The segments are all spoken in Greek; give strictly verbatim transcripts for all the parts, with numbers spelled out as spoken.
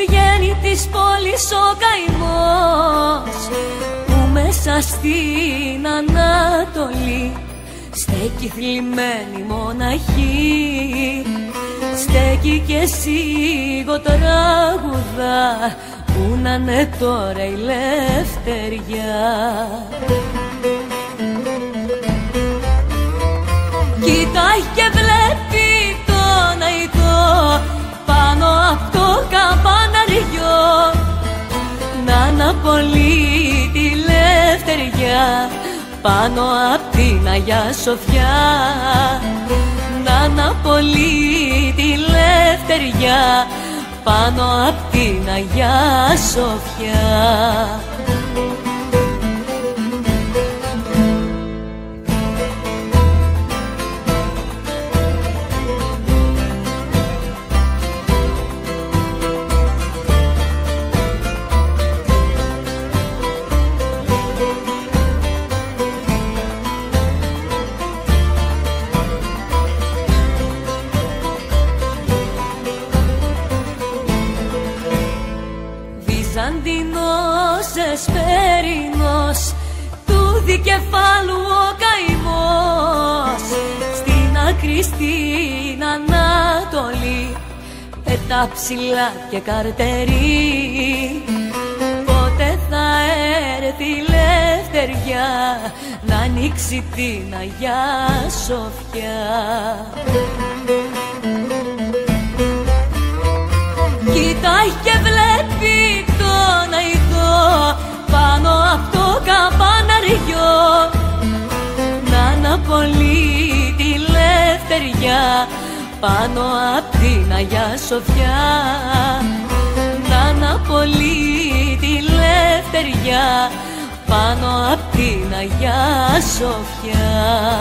βγαίνει της πόλης ο καημός, που μέσα στην Ανατολή στέκει θλιμμένη μοναχή. Στέκει και σίγο τραγουδά, που να είναι τώρα η λευτεριά. Κοιτάει και βλέπει τον αηδό πάνω απ' το καμπαναριό, να αναπολύει τη λευτεριά πάνω απ' την Αγιά Σοφιά. Να αναπολύει τη λευτεριά πάνω απ' την Αγιά Σοφιά. Βυζαντινός εσπερινός, του δικεφάλου ο καημός, στην άκρη στην Ανατολή πετά ψηλά και καρτερεί. Πότε θα έρθει η λευτεριά να ανοίξει την Αγιά Σοφιά. Κοιτάει και βλέπει τον αηδό πάνω απ' το καμπαναριό, να αναπολύει τη λευτεριά πάνω απ' την Αγιά Σοφιά. Να αναπολύει τη λευτεριά πάνω απ' την Αγιά Σοφιά.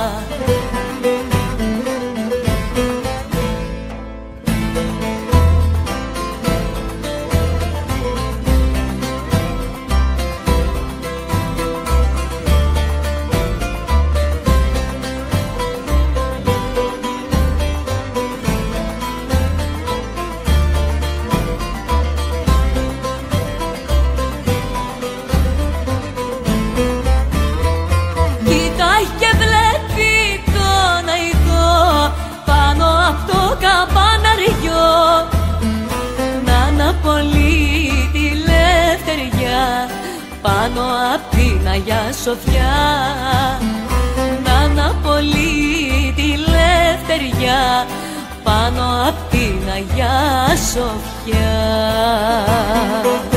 Πάνω απ' την Αγιά Σοφιά, να αναπολύει τη λευτεριά πάνω απ' την Αγιά Σοφιά.